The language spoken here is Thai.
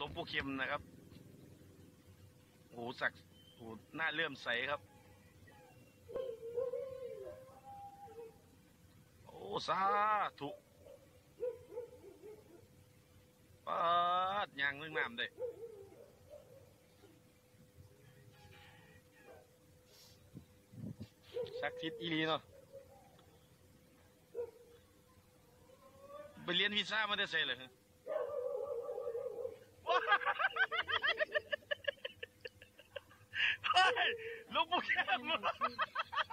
งปู่เข็มนะครับโอ้สักโอ้หน้าเลื่อมใสครับโอ้สาธุปาดยางเรื่องน้ำเลยสักทิศอีลีเนาะไปเรียนวีซ่ามาได้ใส่เลยเฮ้ยหลวงปู่เข็ม